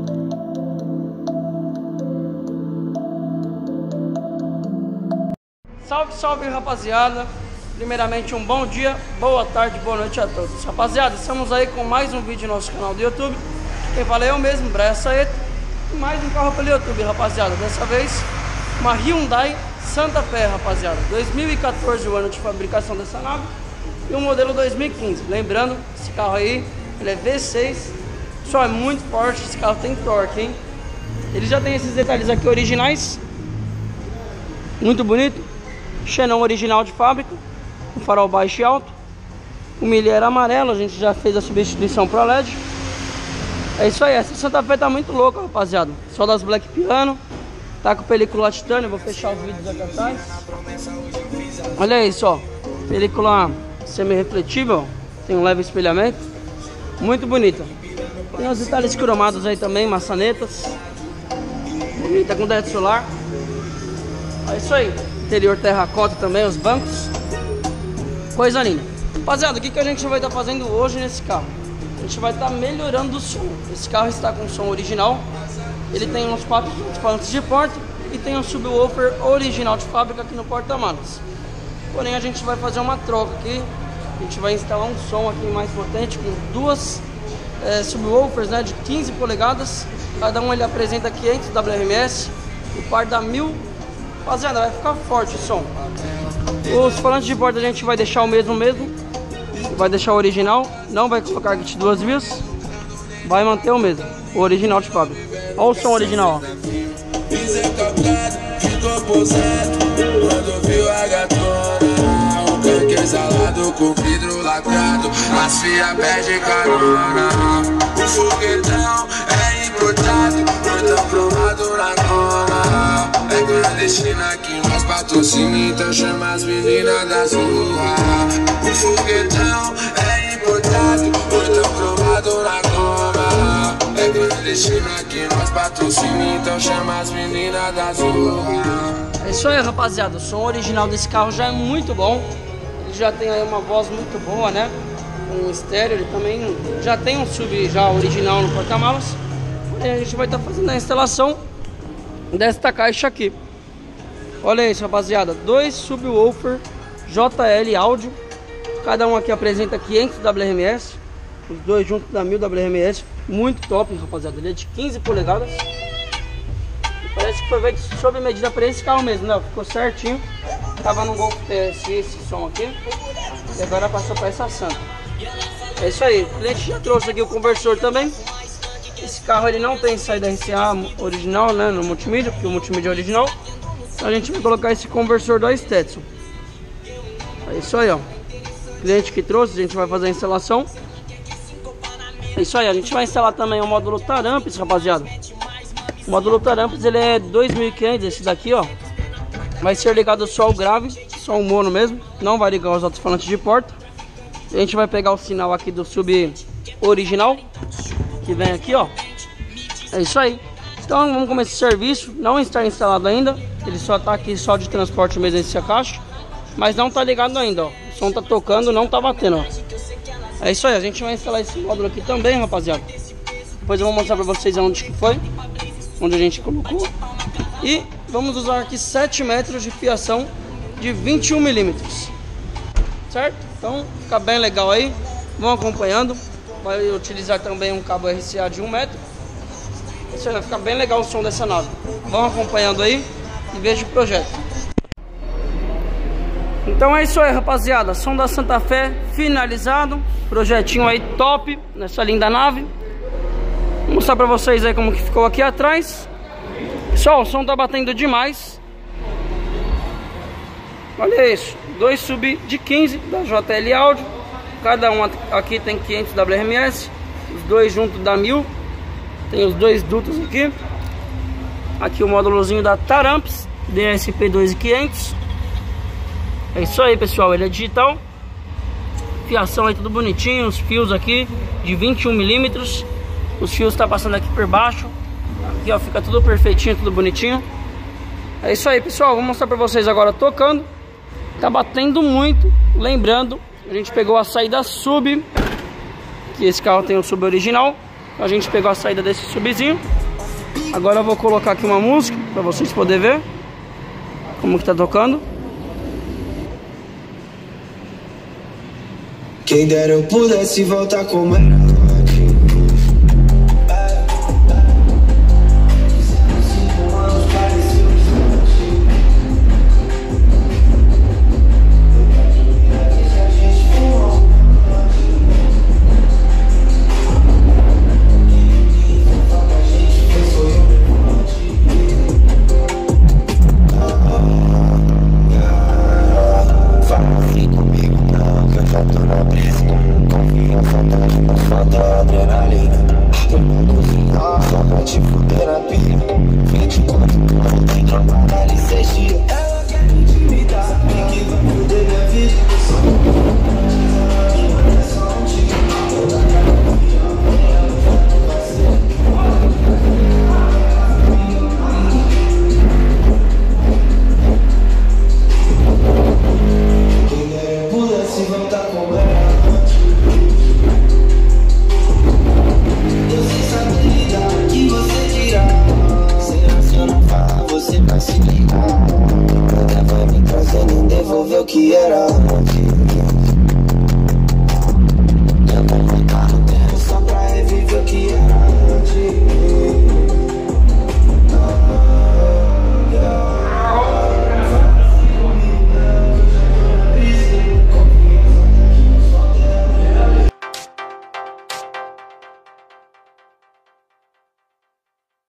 Salve, salve, rapaziada. Primeiramente um bom dia, boa tarde, boa noite a todos. Rapaziada, estamos aí com mais um vídeo no nosso canal do YouTube. Quem fala é eu mesmo, Brian Saeto. E mais um carro pelo YouTube, rapaziada. Dessa vez uma Hyundai Santa Fé, rapaziada. 2014 o ano de fabricação dessa nave. E o modelo 2015. Lembrando, esse carro aí, ele é V6. Só é muito forte, esse carro tem torque, hein? Ele já tem esses detalhes aqui originais. Muito bonito. Xenon original de fábrica. O farol baixo e alto. O milheiro amarelo, a gente já fez a substituição para LED. É isso aí, essa Santa Fé tá muito louca, rapaziada. Só das Black Piano. Tá com película titânio, vou fechar os vídeos aqui atrás. Olha isso, ó. Película semi-refletível. Tem um leve espelhamento. Muito bonita. Tem os detalhes cromados aí também, maçanetas. Bonita com teto solar. É isso aí. Interior terracota também, os bancos. Coisa linda. Rapaziada, o que a gente vai estar fazendo hoje nesse carro? A gente vai estar melhorando o som. Esse carro está com som original. Ele tem uns 4 alto-falantes de porta e tem um subwoofer original de fábrica aqui no porta-malas. Porém, a gente vai fazer uma troca aqui. A gente vai instalar um som aqui mais potente com duas subwoofers, né, de 15 polegadas. Cada um ele apresenta 500 WRMS. O par dá 1000. Rapaziada, vai ficar forte o som. Os falantes de porta a gente vai deixar o mesmo. Vai deixar o original. Não vai colocar kit 2 vias. Vai manter o mesmo, o original de fábrica. Olha o som original, ó. Quando viu a gatona, um tanque exalado com vidro lacrado, as fia pede carona. O foguetão é importado, portão cromado na cona. É clandestina que nós patrocina, então chama as meninas das ruas. O foguetão é importado, portão cromado na cona. É clandestina que nós patrocina, então chama as meninas das ruas. É isso aí, rapaziada. O som original desse carro já é muito bom. Ele já tem aí uma voz muito boa, né? Um estéreo, ele também já tem um sub já original no porta-malas. E a gente vai estar fazendo a instalação desta caixa aqui. Olha isso, rapaziada. 2 subwoofer JL áudio. Cada um aqui apresenta 500 WRMS. Os dois juntos dá 1000 WRMS. Muito top, rapaziada. Ele é de 15 polegadas. Parece que foi feito sob medida para esse carro mesmo, né? Ficou certinho. Tava no Golf TS esse som aqui. E agora passou para essa Santa. É isso aí. O cliente já trouxe aqui o conversor também. Esse carro ele não tem saída RCA original, né? No multimídia, porque o multimídia é original. Então a gente vai colocar esse conversor da Stetson. É isso aí, ó. O cliente que trouxe, a gente vai fazer a instalação. É isso aí, a gente vai instalar também o módulo Taramps, rapaziada. O módulo Taramps, ele é 2500, esse daqui, ó. Vai ser ligado só ao grave, só o mono mesmo. Não vai ligar os alto-falantes de porta. A gente vai pegar o sinal aqui do sub original, que vem aqui, ó. É isso aí. Então vamos começar o serviço. Não está instalado ainda. Ele só tá aqui só de transporte mesmo essa caixa. Mas não tá ligado ainda, ó. O som tá tocando, não tá batendo, ó. É isso aí, a gente vai instalar esse módulo aqui também, rapaziada. Depois eu vou mostrar pra vocês onde que foi, onde a gente colocou. E vamos usar aqui 7 metros de fiação de 21 milímetros. Certo? Então fica bem legal aí. Vão acompanhando. Vai utilizar também um cabo RCA de 1 metro. Isso aí, vai ficar bem legal o som dessa nave. Vão acompanhando aí e veja o projeto. Então é isso aí, rapaziada. Som da Santa Fé finalizado. Projetinho aí top nessa linda nave. Vou mostrar pra vocês aí como que ficou aqui atrás. Pessoal, o som tá batendo demais. Olha isso. 2 sub de 15 da JL áudio. Cada um aqui tem 500 WRMS. Os dois juntos dá 1000. Tem os dois dutos aqui. Aqui o módulozinho da Taramps DSP 2500. É isso aí, pessoal, ele é digital. Fiação aí tudo bonitinho. Os fios aqui de 21 milímetros. Os fios tá passando aqui por baixo. Aqui, ó, fica tudo perfeitinho, tudo bonitinho. É isso aí, pessoal, vou mostrar pra vocês agora tocando. Tá batendo muito. Lembrando, a gente pegou a saída sub, que esse carro tem o sub original. A gente pegou a saída desse subzinho Agora eu vou colocar aqui uma música pra vocês poderem ver como que tá tocando. Quem dera eu pudesse voltar como era. Que era